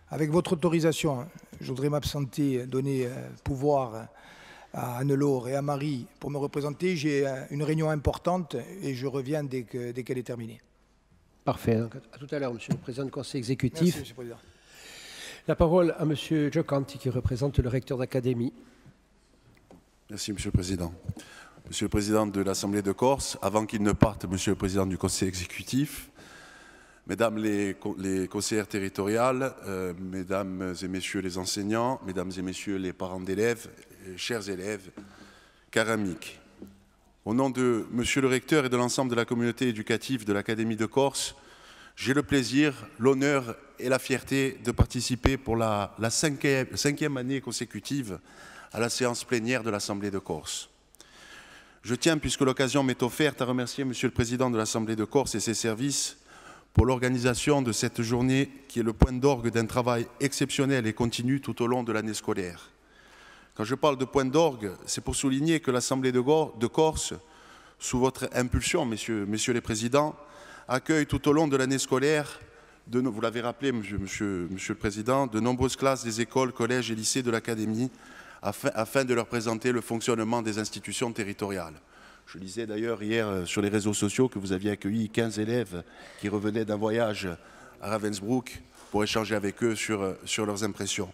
Avec votre autorisation, je voudrais m'absenter, donner pouvoir à Anne-Laure et à Marie pour me représenter. J'ai une réunion importante et je reviens dès qu'elle est terminée. Parfait. Donc, à tout à l'heure, Monsieur le Président du Conseil exécutif. Merci, Monsieur le Président. La parole à Monsieur Giocanti, qui représente le recteur d'académie. Merci, Monsieur le Président. Monsieur le Président de l'Assemblée de Corse, avant qu'il ne parte, Monsieur le Président du Conseil exécutif, Mesdames les conseillères territoriales, Mesdames et Messieurs les enseignants, Mesdames et Messieurs les parents d'élèves, chers élèves, caramiques. Au nom de Monsieur le Recteur et de l'ensemble de la communauté éducative de l'Académie de Corse, j'ai le plaisir, l'honneur et la fierté de participer pour la cinquième année consécutive à la séance plénière de l'Assemblée de Corse. Je tiens, puisque l'occasion m'est offerte, à remercier Monsieur le Président de l'Assemblée de Corse et ses services pour l'organisation de cette journée qui est le point d'orgue d'un travail exceptionnel et continu tout au long de l'année scolaire. Quand je parle de point d'orgue, c'est pour souligner que l'Assemblée de Corse, sous votre impulsion, messieurs les présidents, accueille tout au long de l'année scolaire, vous l'avez rappelé, monsieur le Président, de nombreuses classes des écoles, collèges et lycées de l'Académie afin de leur présenter le fonctionnement des institutions territoriales. Je lisais d'ailleurs hier sur les réseaux sociaux que vous aviez accueilli 15 élèves qui revenaient d'un voyage à Ravensbrück pour échanger avec eux sur leurs impressions.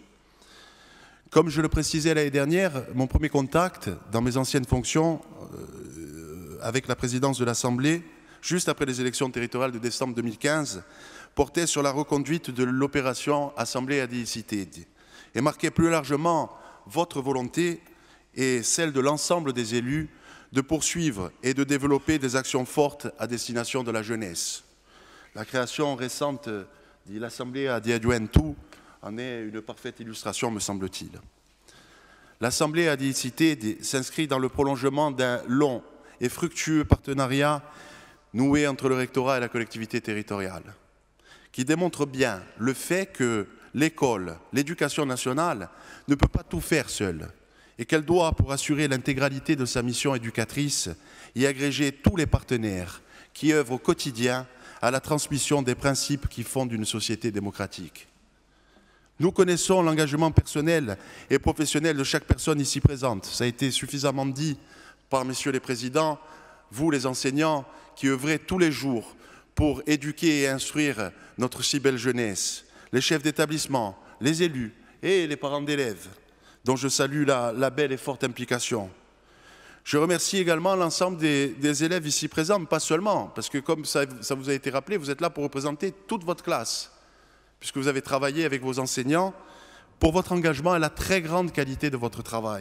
Comme je le précisais l'année dernière, mon premier contact dans mes anciennes fonctions avec la présidence de l'Assemblée, juste après les élections territoriales de décembre 2015, portait sur la reconduite de l'opération Assemblée ADI-Cité et marquait plus largement votre volonté et celle de l'ensemble des élus de poursuivre et de développer des actions fortes à destination de la jeunesse. La création récente de l'Assemblée ADI-Juventud en est une parfaite illustration, me semble-t-il. L'Assemblée ADI-Cité s'inscrit dans le prolongement d'un long et fructueux partenariat noué entre le rectorat et la collectivité territoriale, qui démontre bien le fait que l'école, l'éducation nationale, ne peut pas tout faire seule et qu'elle doit, pour assurer l'intégralité de sa mission éducatrice, y agréger tous les partenaires qui œuvrent au quotidien à la transmission des principes qui fondent une société démocratique. Nous connaissons l'engagement personnel et professionnel de chaque personne ici présente. Ça a été suffisamment dit par messieurs les présidents, vous les enseignants qui œuvrez tous les jours pour éduquer et instruire notre si belle jeunesse, les chefs d'établissement, les élus et les parents d'élèves, dont je salue la belle et forte implication. Je remercie également l'ensemble des élèves ici présents, pas seulement, parce que comme ça vous a été rappelé, vous êtes là pour représenter toute votre classe, puisque vous avez travaillé avec vos enseignants pour votre engagement et la très grande qualité de votre travail.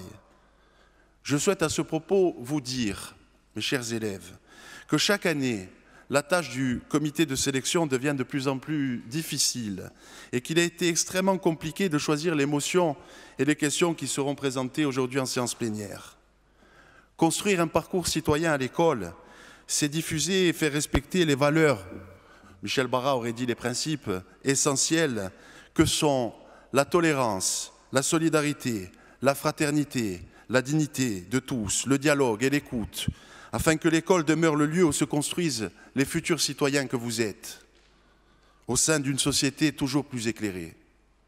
Je souhaite à ce propos vous dire, mes chers élèves, que chaque année, la tâche du comité de sélection devient de plus en plus difficile et qu'il a été extrêmement compliqué de choisir les motions et les questions qui seront présentées aujourd'hui en séance plénière. Construire un parcours citoyen à l'école, c'est diffuser et faire respecter les valeurs, Michel Barra aurait dit les principes essentiels que sont la tolérance, la solidarité, la fraternité, la dignité de tous, le dialogue et l'écoute, afin que l'école demeure le lieu où se construisent les futurs citoyens que vous êtes, au sein d'une société toujours plus éclairée.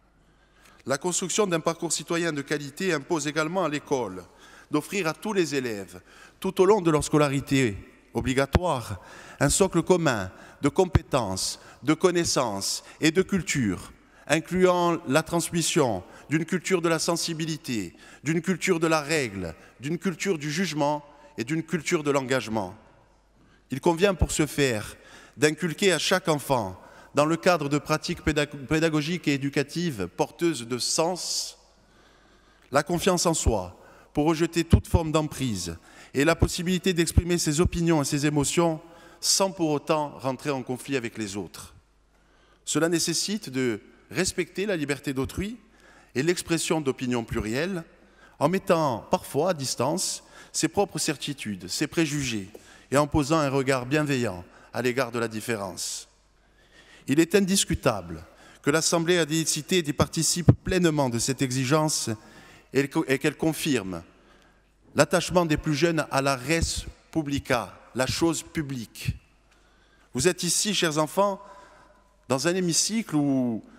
La construction d'un parcours citoyen de qualité impose également à l'école d'offrir à tous les élèves, tout au long de leur scolarité obligatoire, un socle commun de compétences, de connaissances et de culture, incluant la transmission d'une culture de la sensibilité, d'une culture de la règle, d'une culture du jugement et d'une culture de l'engagement. Il convient pour ce faire d'inculquer à chaque enfant, dans le cadre de pratiques pédagogiques et éducatives porteuses de sens, la confiance en soi pour rejeter toute forme d'emprise et la possibilité d'exprimer ses opinions et ses émotions sans pour autant rentrer en conflit avec les autres. Cela nécessite de respecter la liberté d'autrui et l'expression d'opinions plurielles en mettant parfois à distance ses propres certitudes, ses préjugés et en posant un regard bienveillant à l'égard de la différence. Il est indiscutable que l'Assemblée ADI-Cité participe pleinement de cette exigence et qu'elle confirme l'attachement des plus jeunes à la res publica, la chose publique. Vous êtes ici, chers enfants, dans un hémicycle où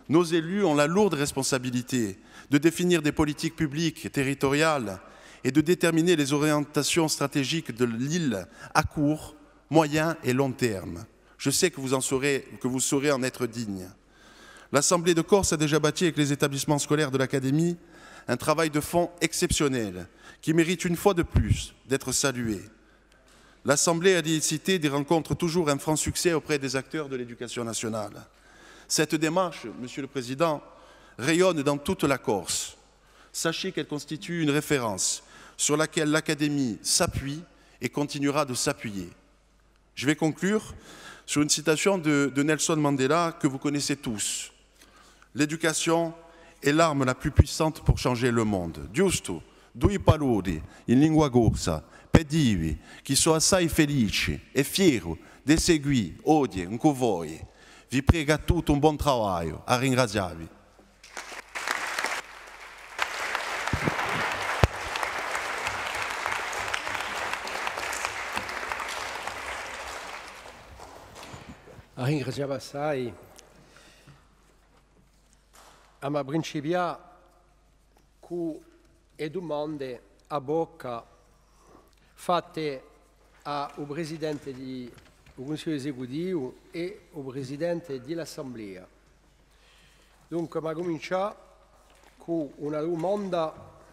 Nos élus ont la lourde responsabilité de définir des politiques publiques et territoriales et de déterminer les orientations stratégiques de l'île à court, moyen et long terme. Je sais que vous saurez en être digne. L'Assemblée de Corse a déjà bâti avec les établissements scolaires de l'Académie un travail de fond exceptionnel qui mérite une fois de plus d'être salué. L'Assemblée a décidé des rencontres toujours un franc succès auprès des acteurs de l'éducation nationale. Cette démarche, Monsieur le Président, rayonne dans toute la Corse. Sachez qu'elle constitue une référence sur laquelle l'Académie s'appuie et continuera de s'appuyer. Je vais conclure sur une citation de Nelson Mandela que vous connaissez tous. L'éducation est l'arme la plus puissante pour changer le monde. Giusto, due parole in lingua corsa per dirvi che sono assai felice e fiero di seguire oggi con voi. Vi prego a tutti un buon lavoro, a ringraziarvi. Ringraziamo assai a principiare con le domande a bocca fatte al Presidente del Consiglio Esecutivo e al Presidente dell'Assemblea. Dunque, ma cominciare con una domanda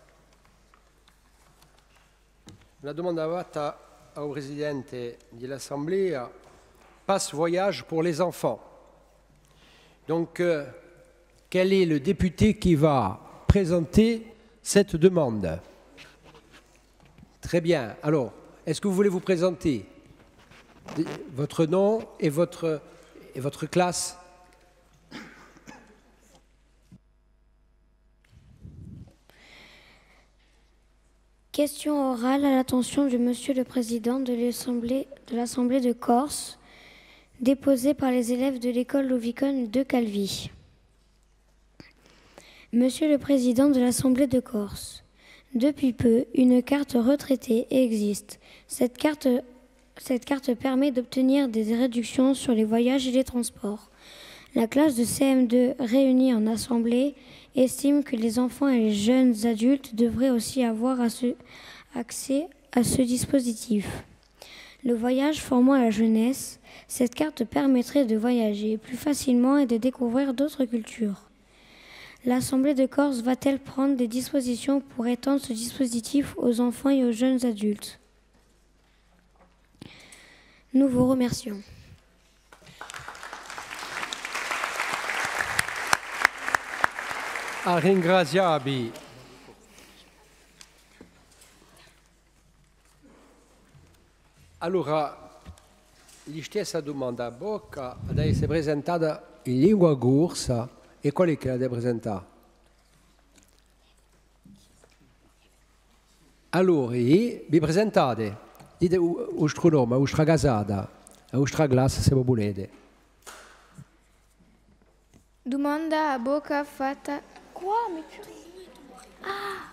fatta al Presidente dell'Assemblea. Passe voyage pour les enfants. Donc, quel est le député qui va présenter cette demande? Très bien. Alors, est-ce que vous voulez vous présenter? Votre nom et votre classe? Question orale à l'attention de Monsieur le Président de l'Assemblée de Corse, déposée par les élèves de l'école Louvicon de Calvi. Monsieur le Président de l'Assemblée de Corse, depuis peu, une carte retraitée existe. Cette carte permet d'obtenir des réductions sur les voyages et les transports. La classe de CM2 réunie en assemblée estime que les enfants et les jeunes adultes devraient aussi avoir accès à ce dispositif. Le voyage formant la jeunesse, cette carte permettrait de voyager plus facilement et de découvrir d'autres cultures. L'Assemblée de Corse va-t-elle prendre des dispositions pour étendre ce dispositif aux enfants et aux jeunes adultes? Nous vous remercions. Ringraziabi. Allora, la stessa domanda a bocca deve essere presentata in lingua corsa. E qual è che la deve presentare? Allora, vi presentate, dite il vostro nome, la vostra casata, la vostra classe, se volete. Domanda a bocca fatta. Quoi? Mais purée. Ah!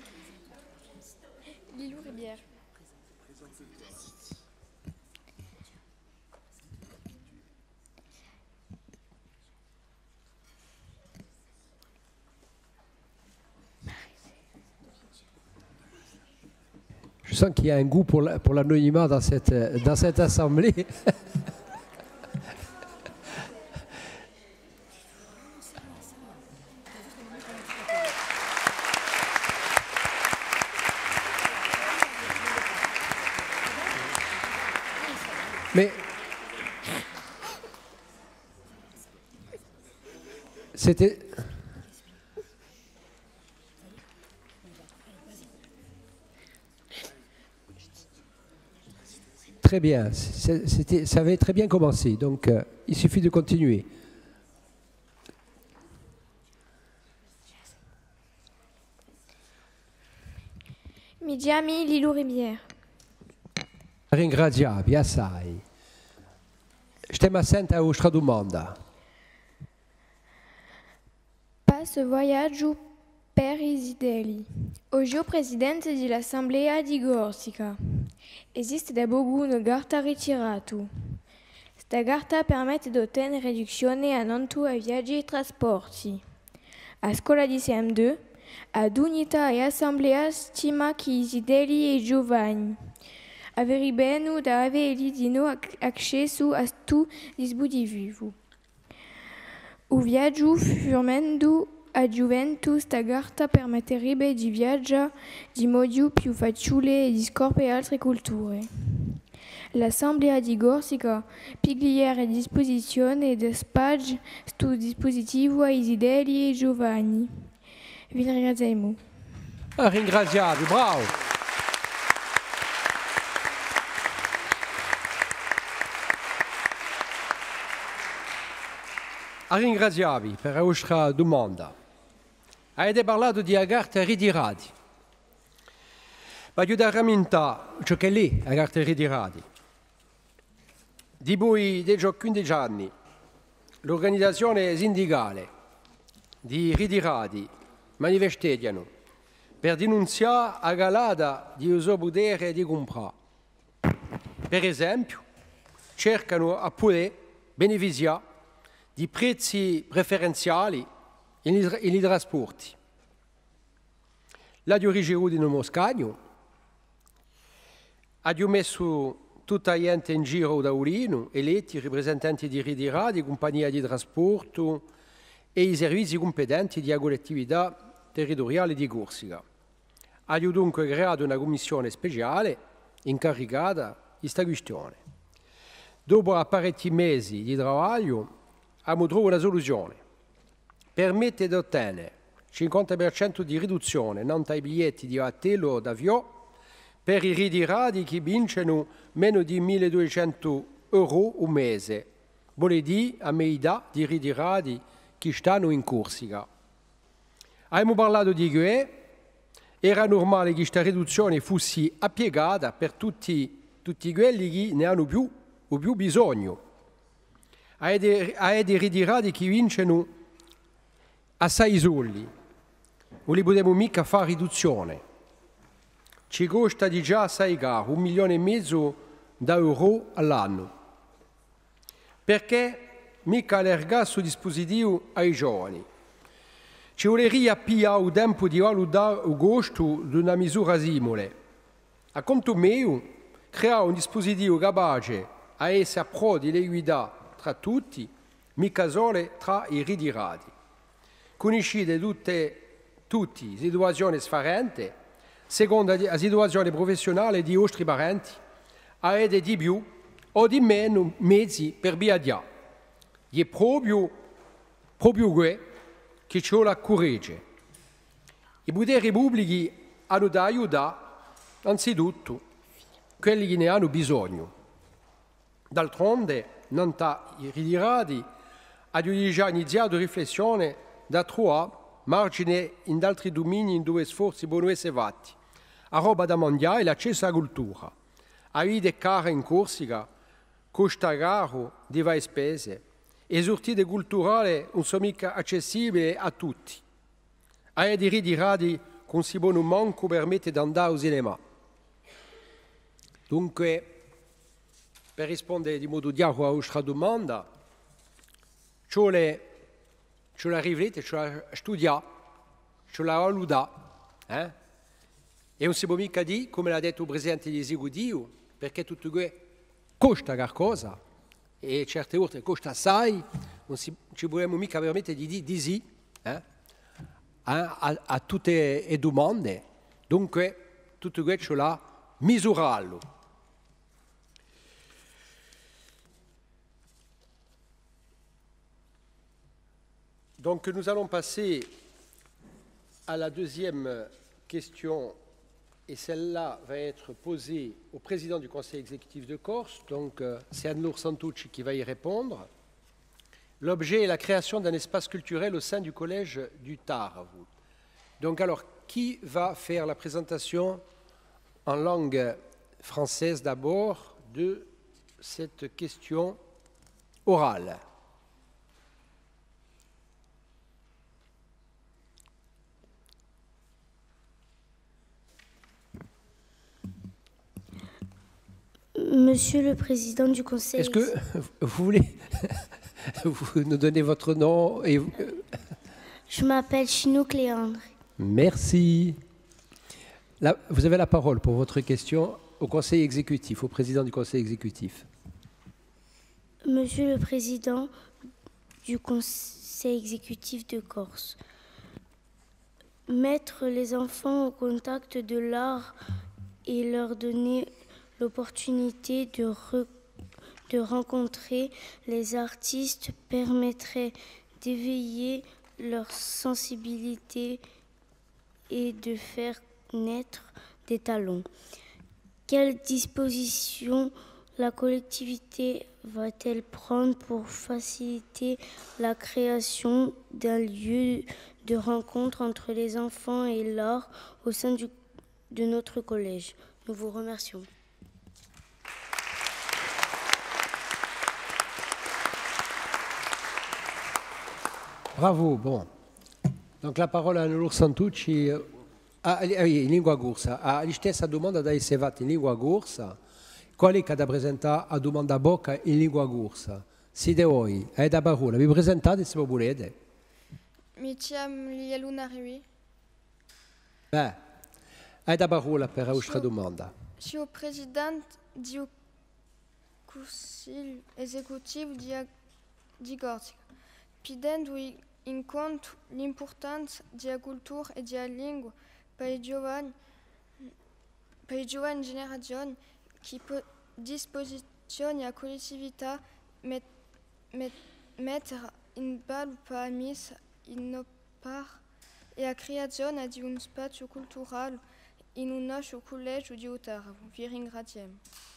Lilou Ribière. Je sens qu'il y a un goût pour l'anonymat dans cette assemblée. Mais c'était... Très bien, ça avait très bien commencé, donc il suffit de continuer. Midjami Lilou Ribière. Ringraziavi assai. Stiamo assente a vostra domanda. Passe voyage per Isideli. Oggi o presidente dell'Assemblea di Corsica. Esiste da Bogu un garta ritirato. sta carta permette di ottenere riduzione a non tu ai viaggi e trasporti. A scuola di CM2, ad unità e assemblea stima che i fedeli e giovani avere bene da avere di no accesso a tu dispositivo. O viaggio formando a gioventù sta carta permetterebbe di viaggiare di modo più facile e di scoprire altre culture. L'Assemblea di Corsica pigliare a disposizione di spazio sto dispositivo ai fedeli e giovani. Vi ringraziamo. Ringraziavi, bravo! Ringraziavi per la vostra domanda. Avete parlato di carte ritirate. Voglio dare rammentare ciò che è la carta ritirate. Di voi, dei 15 anni, l'organizzazione sindacale di ritirati manifestano per denunziare la calata di uso potere di comprare. Per esempio, cercano a poter beneficiare di prezzi preferenziali in trasporti. La di origine di Moscagno ha messo tutta la gente in giro da Urino, eletti rappresentanti di ritirati, compagnia di trasporto e i servizi competenti di collettività territoriale di Corsica. Ha dunque creato una commissione speciale incaricata di questa questione. Dopo parecchi mesi di lavoro, abbiamo trovato una soluzione. Permette di ottenere 50% di riduzione non ai biglietti di hotel o d'avion per i ritirati che vincono meno di 1.200 euro un mese, vuol dire a metà di ritirati che stanno in Corsica. Abbiamo parlato di che era normale che questa riduzione fosse appiegata per tutti quelli che ne hanno più bisogno. Hai dei ritirati che vincono assai soldi, non li potremo mica fare riduzione. Ci costa di già assai caro, 1,5 milioni di euro all'anno. Perché mica allargare questo dispositivo ai giovani? Ci vorrebbe più il tempo di valutare il costo di una misura simile. A conto mio, creare un dispositivo capace a essere a pro di equità tra tutti, mica solo tra i ritirati. Conoscete tutte situazioni differenti, secondo la situazione professionale di vostri parenti, avete di più o di meno mezzi per viaggiare. È proprio quello che ci vuole coraggio. I poteri pubblici hanno da aiutare, anzitutto, quelli che ne hanno bisogno. D'altronde, non i ritirati hanno già iniziato riflessione da trovare margine in altri domini in dove sforzi possono essere fatti. A roba da mondiale, l'accesso alla cultura. A vita cara in Corsica, costa caro di varie spese. E sortite culturali non sono mica accessibili a tutti. A dei ritirati con si buon manco permette di andare al cinema. Dunque, per rispondere di modo chiaro alla vostra domanda, ci vuole riflettere, ci vuole studiare, ci vuole valutare. E non si può mica dire, come l'ha detto il Presidente dell'Esecutivo, perché tutto questo costa qualcosa e certe volte costa assai, non ci vogliamo mica permettere di dire di sì a tutte le domande. Dunque, tutto questo ci vuole misurarlo. Donc nous allons passer à la deuxième question et celle-là va être posée au président du Conseil exécutif de Corse. Donc c'est Anne-Laure Santucci qui va y répondre. L'objet est la création d'un espace culturel au sein du collège du Taravo. Donc alors, qui va faire la présentation en langue française d'abord de cette question orale? Monsieur le Président du Conseil... Est-ce que vous voulez vous nous donner votre nom et... Je m'appelle Chinook Léandre. Merci. Là, vous avez la parole pour votre question au Conseil exécutif, au Président du Conseil exécutif. Monsieur le Président du Conseil exécutif de Corse, mettre les enfants au contact de l'art et leur donner l'opportunité de rencontrer les artistes permettrait d'éveiller leur sensibilité et de faire naître des talents. Quelles dispositions la collectivité va-t-elle prendre pour faciliter la création d'un lieu de rencontre entre les enfants et l'art au sein de notre collège? Nous vous remercions. Bravo, bon. Donc la parola a Anelor Santucci, in lingua corsa. A stessa domanda da essere fatta in lingua corsa, qual è che da presentare a domanda a bocca in lingua corsa? Siete voi, è da parola, vi presentate se volete. Mi chiamo Lieluna Riwi. Beh, è da parola per la vostra domanda. Sono presidente del Consiglio Esecutivo di Corsica, chiedendo in conto l'importanza della cultura e della lingua per i giovani generazioni che a disposizione della collettività mettere in ballo per la messa innovare e la creazione di un spazio culturale in un nostro collegio di Ottawa. Vi ringraziamo.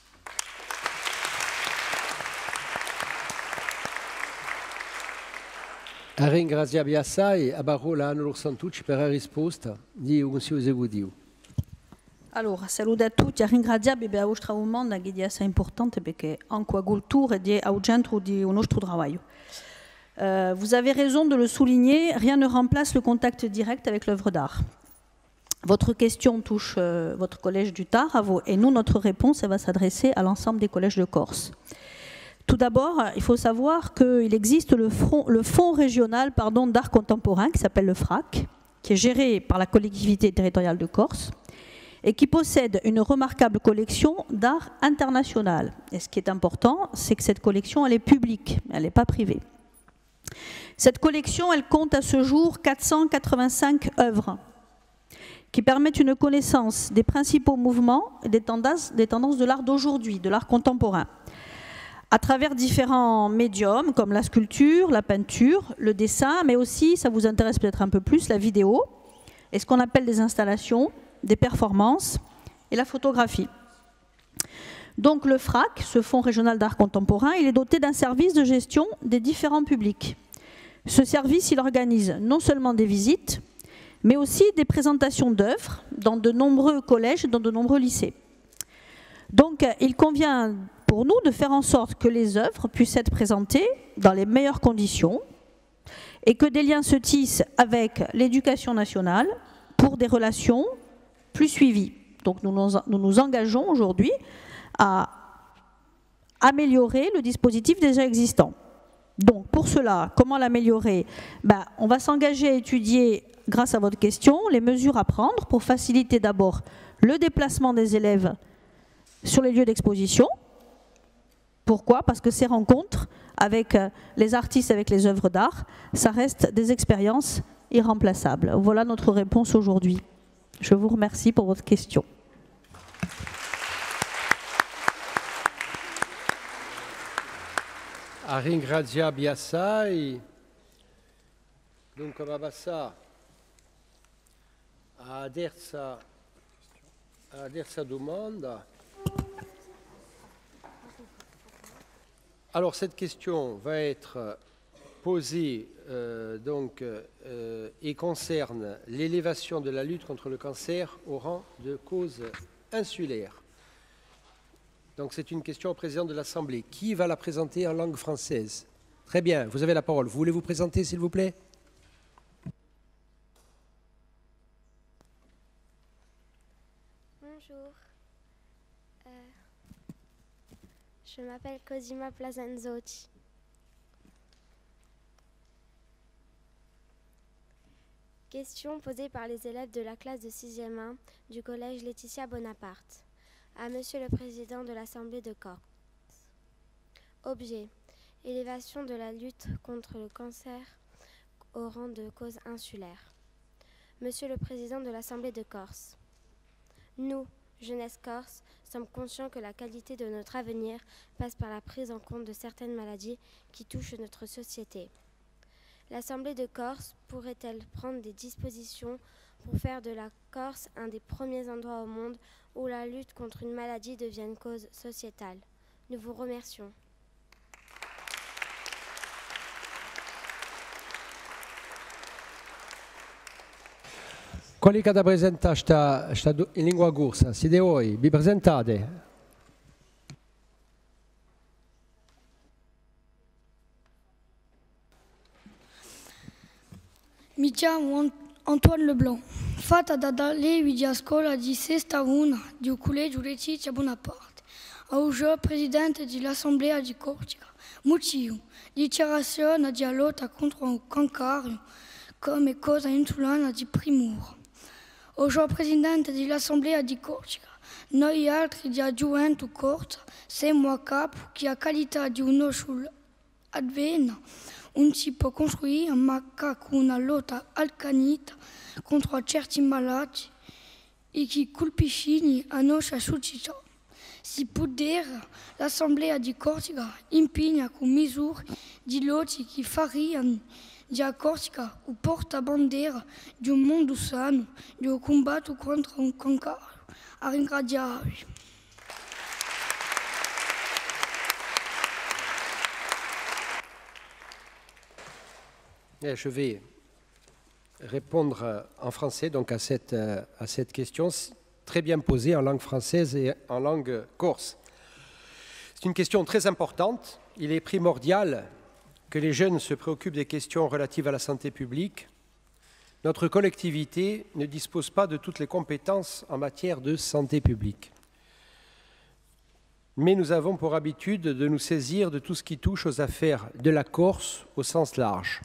Ringraziamo assai, a parola a Anelor Santucci per la risposta di Consiglio Esecutivo. Allora, saluto a tutti, ringraziamo per la vostra domanda che è assai importante perché anche la cultura è al centro del nostro lavoro. Vous avez raison de le souligner, rien ne remplace le contact direct avec l'œuvre d'art. Votre question touche votre collège du Taravo et nous, notre réponse, elle va s'adresser à l'ensemble des collèges de Corse. Tout d'abord, il faut savoir qu'il existe le fonds régional d'art contemporain qui s'appelle le FRAC, qui est géré par la collectivité territoriale de Corse et qui possède une remarquable collection d'art international. Et ce qui est important, c'est que cette collection, elle est publique, elle n'est pas privée. Cette collection, elle compte à ce jour 485 œuvres qui permettent une connaissance des principaux mouvements et des tendances de l'art d'aujourd'hui, de l'art contemporain, à travers différents médiums comme la sculpture, la peinture, le dessin, mais aussi, ça vous intéresse peut-être un peu plus, la vidéo, et ce qu'on appelle des installations, des performances et la photographie. Donc le FRAC, ce Fonds régional d'art contemporain, il est doté d'un service de gestion des différents publics. Ce service, il organise non seulement des visites, mais aussi des présentations d'œuvres dans de nombreux collèges et dans de nombreux lycées. Donc il convient pour nous de faire en sorte que les œuvres puissent être présentées dans les meilleures conditions et que des liens se tissent avec l'éducation nationale pour des relations plus suivies. Donc nous nous engageons aujourd'hui à améliorer le dispositif déjà existant. Donc pour cela, comment l'améliorer? On va s'engager à étudier, grâce à votre question, les mesures à prendre pour faciliter d'abord le déplacement des élèves sur les lieux d'exposition. Pourquoi? Parce que ces rencontres avec les artistes, avec les œuvres d'art, ça reste des expériences irremplaçables. Voilà notre réponse aujourd'hui. Je vous remercie pour votre question. A ringraziare assai, dunque va passare alla terza domanda. Alors cette question va être posée et concerne l'élévation de la lutte contre le cancer au rang de cause insulaire. Donc c'est une question au président de l'Assemblée. Qui va la présenter en langue française? Très bien, vous avez la parole. Vous voulez vous présenter, s'il vous plaît? Bonjour. Je m'appelle Cosima Plazanzotti. Question posée par les élèves de la classe de 6e 1 du collège Laetitia Bonaparte à Monsieur le Président de l'Assemblée de Corse. Objet: élévation de la lutte contre le cancer au rang de cause insulaire. Monsieur le Président de l'Assemblée de Corse, nous, jeunesse corse, sommes conscients que la qualité de notre avenir passe par la prise en compte de certaines maladies qui touchent notre société. L'Assemblée de Corse pourrait-elle prendre des dispositions pour faire de la Corse un des premiers endroits au monde où la lutte contre une maladie devienne cause sociétale? Nous vous remercions. Quelli che da presentare in lingua corsa, siete voi, vi presentate? Mi chiamo Antoine Leblanc. Fatta da dall'Evi di scuola di sesta una di un collegio Laetitia Bonaparte. Oggi presidente dell'Assemblea di Corsica. Motivo: dichiarazione di lotta contro il cancro come cosa insulana di primura. Oggi presidente dell'Assemblea di Corsica. Noi altri di Gioventù Corsa siamo a capo che a qualità di uno sull'advena non si può costruire ma con una lotta accanita contro certi malati e che colpiscono la nostra società. Si può dire l'Assemblea di Corsica impegna con misure di lotta che faranno di Corsica un portabandiera di un mondo sano, di un combatto contro un cancro. A ringraziarvi. Je vais répondre en français donc à cette question très bien posée en langue française et en langue corse. C'est une question très importante. Il est primordial que les jeunes se préoccupent des questions relatives à la santé publique. Notre collectivité ne dispose pas de toutes les compétences en matière de santé publique. Mais nous avons pour habitude de nous saisir de tout ce qui touche aux affaires de la Corse au sens large.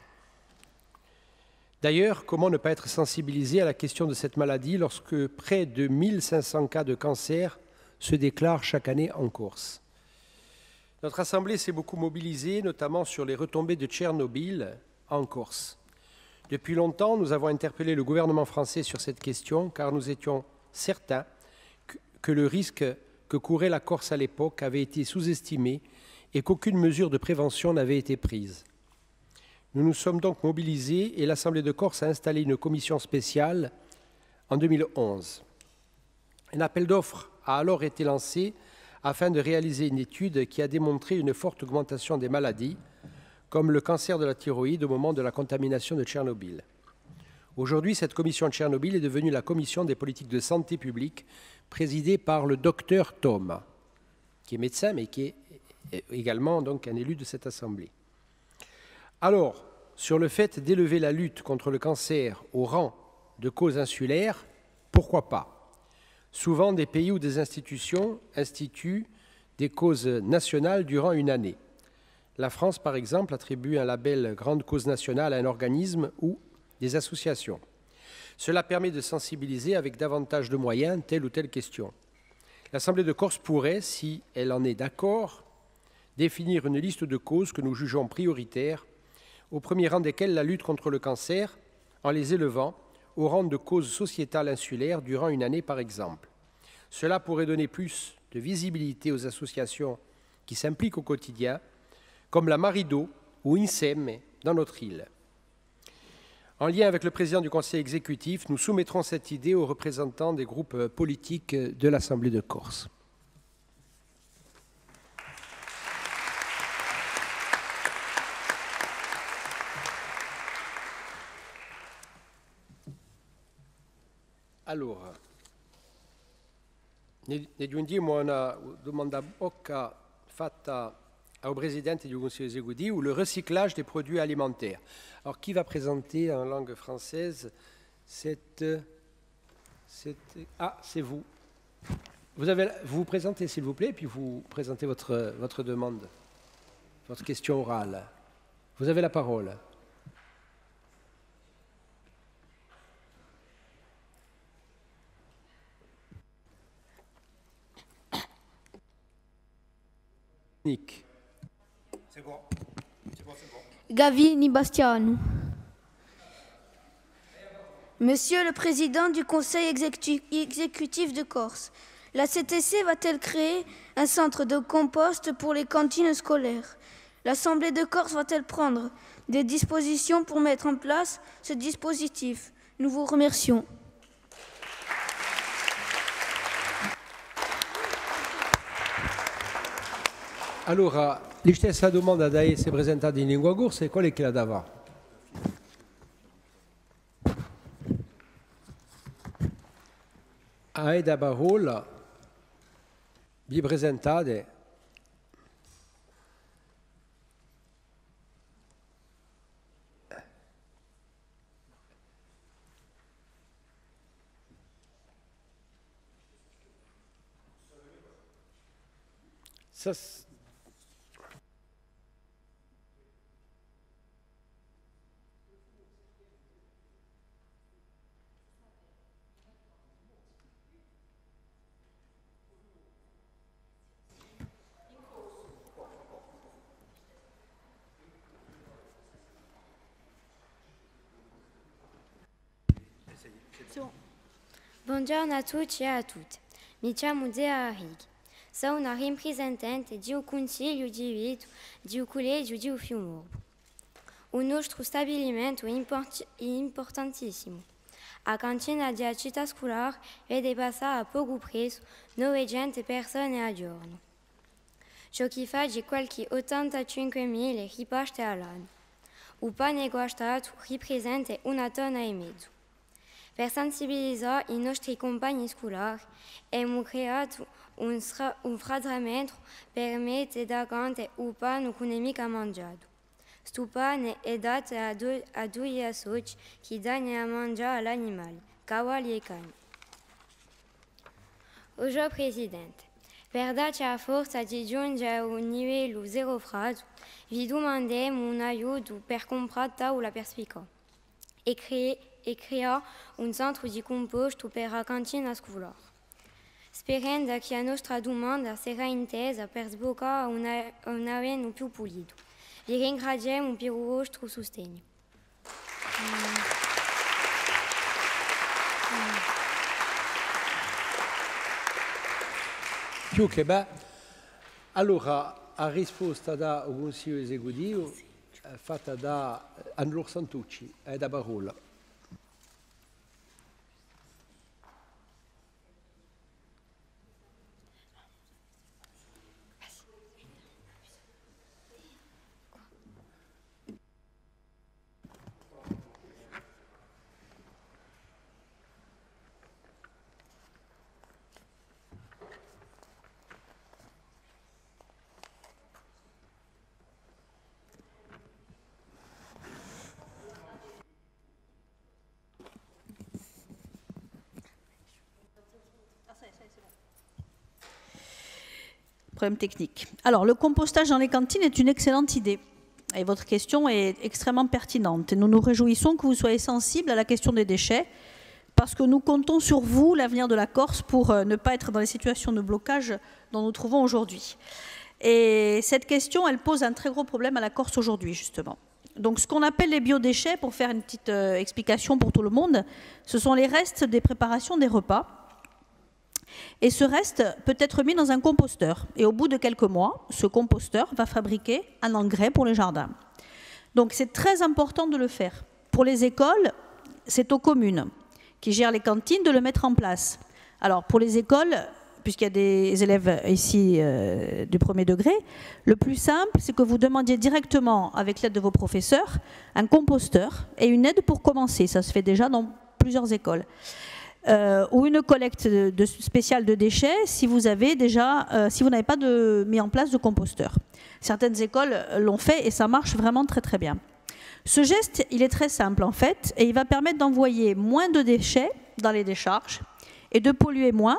D'ailleurs, comment ne pas être sensibilisé à la question de cette maladie lorsque près de 1500 cas de cancer se déclarent chaque année en Corse? Notre Assemblée s'est beaucoup mobilisée, notamment sur les retombées de Tchernobyl en Corse. Depuis longtemps, nous avons interpellé le gouvernement français sur cette question, car nous étions certains que le risque que courait la Corse à l'époque avait été sous-estimé et qu'aucune mesure de prévention n'avait été prise. Nous nous sommes donc mobilisés et l'Assemblée de Corse a installé une commission spéciale en 2011. Un appel d'offres a alors été lancé afin de réaliser une étude qui a démontré une forte augmentation des maladies, comme le cancer de la thyroïde au moment de la contamination de Tchernobyl. Aujourd'hui, cette commission de Tchernobyl est devenue la commission des politiques de santé publique, présidée par le docteur Thomas, qui est médecin, mais qui est également donc un élu de cette Assemblée. Alors, sur le fait d'élever la lutte contre le cancer au rang de cause insulaire, pourquoi pas? Souvent, des pays ou des institutions instituent des causes nationales durant une année. La France, par exemple, attribue un label grande cause nationale à un organisme ou des associations. Cela permet de sensibiliser avec davantage de moyens telle ou telle question. L'Assemblée de Corse pourrait, si elle en est d'accord, définir une liste de causes que nous jugeons prioritaires, au premier rang desquelles la lutte contre le cancer, en les élevant au rang de cause sociétale insulaire durant une année, par exemple. Cela pourrait donner plus de visibilité aux associations qui s'impliquent au quotidien, comme la Marido ou INSEM dans notre île. En lien avec le président du Conseil exécutif, nous soumettrons cette idée aux représentants des groupes politiques de l'Assemblée de Corse. Allora, ne giungiamo a una domanda bocca fatta au président du Conseil exécutif, le recyclage des produits alimentaires. Alors, qui va présenter en langue française cette... Ah, c'est vous. Vous vous présentez, s'il vous plaît, puis vous présentez votre demande, votre question orale. Vous avez la parole. Nick. C'est bon. Gavini Bastiano. Monsieur le Président du Conseil exécutif de Corse, la CTC va-t-elle créer un centre de compost pour les cantines scolaires? L'Assemblée de Corse va-t-elle prendre des dispositions pour mettre en place ce dispositif? Nous vous remercions. Allora, la stessa domanda da essere presentata in lingua corsa, qual è che la dava? Aida Barola, vi presentate Buongiorno a tutti e a tutte. Mi chiamo Zea Rig. Sono una rappresentante do Conselho Direito do Colégio de Fiumorbo. O nostro stabilimento é importantíssimo. A cantina di città scolar vede passare a poco prezzo 900 persone al giorno. Ciò che fa di qualche 85.000 ripaste all'anno. O pane guastato rappresenta 1,5 tonnine. Per sensibilizzare i nostri compagni scolari, abbiamo creato un fratramento per mettere davanti il pane che nemica mangiato. Questo pane è dato a due associ che danno a mangiare all'animale, cavalli e cani. Oggi, Presidente, per darci la forza di giungere a un livello zero frado, vi domandiamo un aiuto per comprare tavola per spiccare e creare un centro di composto per la cantina scolare. Sperando che la nostra domanda sarà intesa per sbloccare un avveno più pulito. Vi ringraziamo per il vostro sostegno. Più che beh, allora la risposta da un Consiglio esecutivo è fatta da Anlor Santucci e da Barola. Problème technique. Alors, le compostage dans les cantines est une excellente idée. Et votre question est extrêmement pertinente. Et nous nous réjouissons que vous soyez sensible à la question des déchets, parce que nous comptons sur vous, l'avenir de la Corse, pour ne pas être dans les situations de blocage dont nous trouvons aujourd'hui. Et cette question, elle pose un très gros problème à la Corse aujourd'hui, justement. Donc, ce qu'on appelle les biodéchets, pour faire une petite explication pour tout le monde, ce sont les restes des préparations des repas. Et ce reste peut être mis dans un composteur. Et au bout de quelques mois, ce composteur va fabriquer un engrais pour les jardins. Donc c'est très important de le faire. Pour les écoles, c'est aux communes qui gèrent les cantines de le mettre en place. Alors pour les écoles, puisqu'il y a des élèves ici du premier degré, le plus simple, c'est que vous demandiez directement, avec l'aide de vos professeurs, un composteur et une aide pour commencer. Ça se fait déjà dans plusieurs écoles. Ou une collecte spéciale de déchets si vous avez déjà, si vous n'avez pas mis en place de composteur. Certaines écoles l'ont fait et ça marche vraiment très très bien. Ce geste, il est très simple en fait et il va permettre d'envoyer moins de déchets dans les décharges et de polluer moins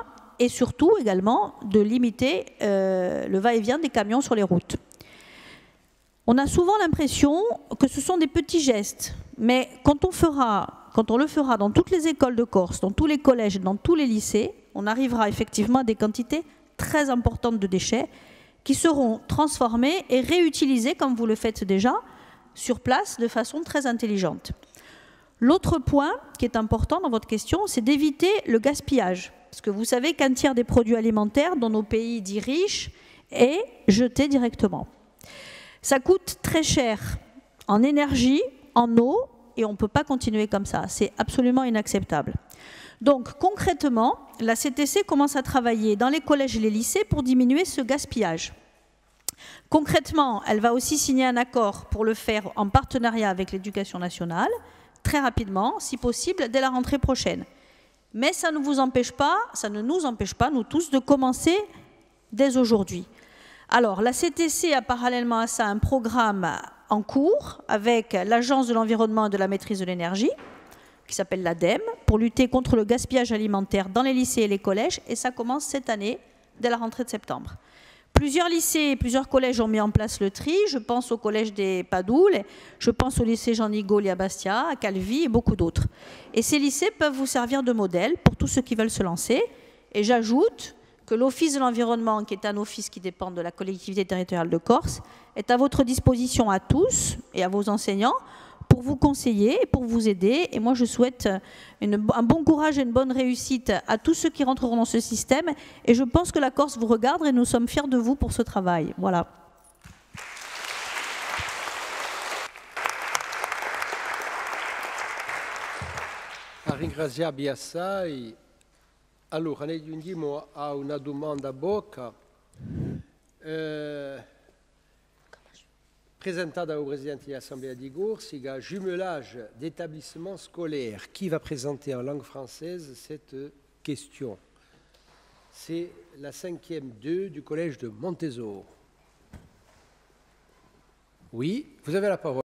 et surtout également de limiter le va-et-vient des camions sur les routes. On a souvent l'impression que ce sont des petits gestes, mais quand on le fera dans toutes les écoles de Corse, dans tous les collèges, dans tous les lycées, on arrivera effectivement à des quantités très importantes de déchets qui seront transformés et réutilisés, comme vous le faites déjà, sur place de façon très intelligente. L'autre point qui est important dans votre question, c'est d'éviter le gaspillage. Parce que vous savez qu'un tiers des produits alimentaires dans nos pays dits riches est jeté directement. Ça coûte très cher en énergie, en eau, et on ne peut pas continuer comme ça. C'est absolument inacceptable. Donc concrètement, la CTC commence à travailler dans les collèges et les lycées pour diminuer ce gaspillage. Concrètement, elle va aussi signer un accord pour le faire en partenariat avec l'Éducation nationale, très rapidement, si possible, dès la rentrée prochaine. Mais ça ne nous empêche pas, nous tous, de commencer dès aujourd'hui. Alors, la CTC a parallèlement à ça un programme en cours avec l'Agence de l'environnement et de la maîtrise de l'énergie, qui s'appelle l'ADEME, pour lutter contre le gaspillage alimentaire dans les lycées et les collèges, et ça commence cette année, dès la rentrée de septembre. Plusieurs lycées et plusieurs collèges ont mis en place le tri. Je pense au collège des Padoules, je pense au lycée Jean-Nigoli à Bastia, à Calvi et beaucoup d'autres. Et ces lycées peuvent vous servir de modèle pour tous ceux qui veulent se lancer. Et j'ajoute que l'Office de l'environnement, qui est un office qui dépend de la collectivité territoriale de Corse, est à votre disposition à tous et à vos enseignants pour vous conseiller et pour vous aider. Et moi, je souhaite un bon courage et une bonne réussite à tous ceux qui rentreront dans ce système. Et je pense que la Corse vous regarde et nous sommes fiers de vous pour ce travail. Voilà. Ringrazio assai. Allora, noi giungiamo a una domanda a bocca. Présentée au président de l'Assemblée de Corse, il y a jumelage d'établissements scolaires. Qui va présenter en langue française cette question? C'est la 5e 2 du collège de Montésor. Oui, vous avez la parole.